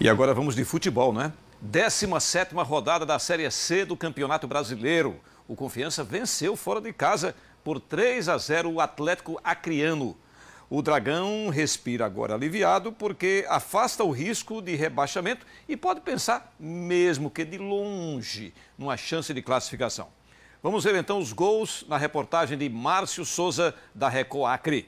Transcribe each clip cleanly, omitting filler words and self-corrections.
E agora vamos de futebol, né? 17ª rodada da Série C do Campeonato Brasileiro. O Confiança venceu fora de casa por 3-0 o Atlético Acreano. O Dragão respira agora aliviado porque afasta o risco de rebaixamento e pode pensar, mesmo que de longe, numa chance de classificação. Vamos ver então os gols na reportagem de Márcio Souza, da Record Acre.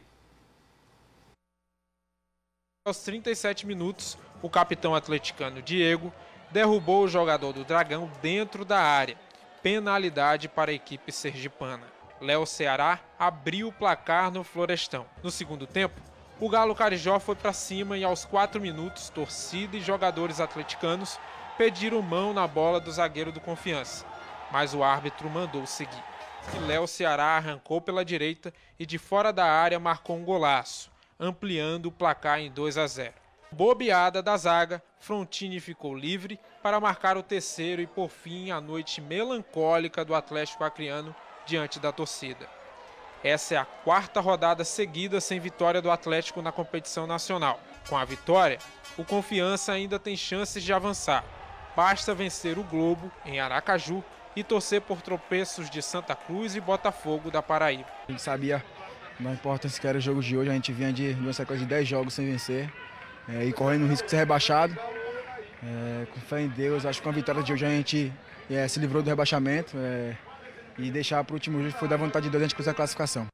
Aos 37 minutos, o capitão atleticano Diego derrubou o jogador do Dragão dentro da área. Penalidade para a equipe sergipana. Léo Ceará abriu o placar no Florestão. No segundo tempo, o Galo Carijó foi para cima e aos 4 minutos, torcida e jogadores atleticanos pediram mão na bola do zagueiro do Confiança. Mas o árbitro mandou seguir. E Léo Ceará arrancou pela direita e de fora da área marcou um golaço, ampliando o placar em 2-0. Bobeada da zaga, Frontini ficou livre para marcar o terceiro e, por fim, a noite melancólica do Atlético Acreano diante da torcida. Essa é a 4ª rodada seguida sem vitória do Atlético na competição nacional. Com a vitória, o Confiança ainda tem chances de avançar. Basta vencer o Globo, em Aracaju, e torcer por tropeços de Santa Cruz e Botafogo da Paraíba. A gente sabia da importância que era o jogo de hoje, a gente vinha de uma sequência de 10 jogos sem vencer e correndo o risco de ser rebaixado. Com fé em Deus, acho que com a vitória de hoje a gente se livrou do rebaixamento e deixar para o último jogo foi da vontade de Deus a gente cruzar a classificação.